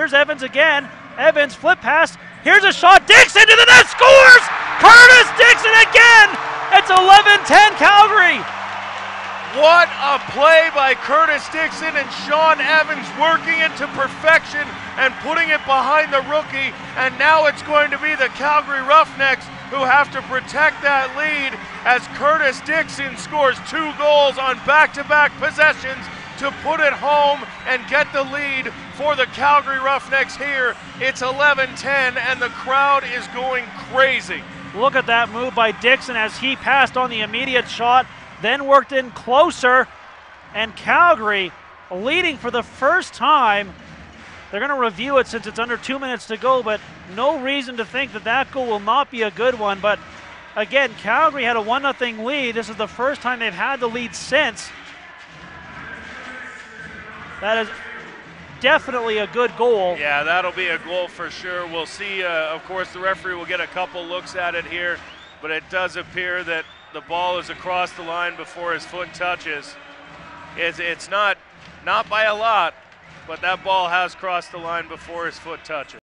Here's Evans again. Evans flip pass. Here's a shot. Dixon to the net, scores! Curtis Dixon again! It's 11-10 Calgary. What a play by Curtis Dixon and Sean Evans, working it to perfection and putting it behind the rookie. And now it's going to be the Calgary Roughnecks who have to protect that lead as Curtis Dixon scores 2 goals on back-to-back possessions to put it home and get the lead for the Calgary Roughnecks here. It's 11-10 and the crowd is going crazy. Look at that move by Dixon as he passed on the immediate shot, then worked in closer, and Calgary leading for the first time. They're going to review it since it's under 2 minutes to go, but no reason to think that that goal will not be a good one. But again, Calgary had a 1-0 lead. This is the first time they've had the lead since. That is definitely a good goal. Yeah, that'll be a goal for sure. We'll see, of course, the referee will get a couple looks at it here, but it does appear that the ball is across the line before his foot touches. It's not by a lot, but that ball has crossed the line before his foot touches.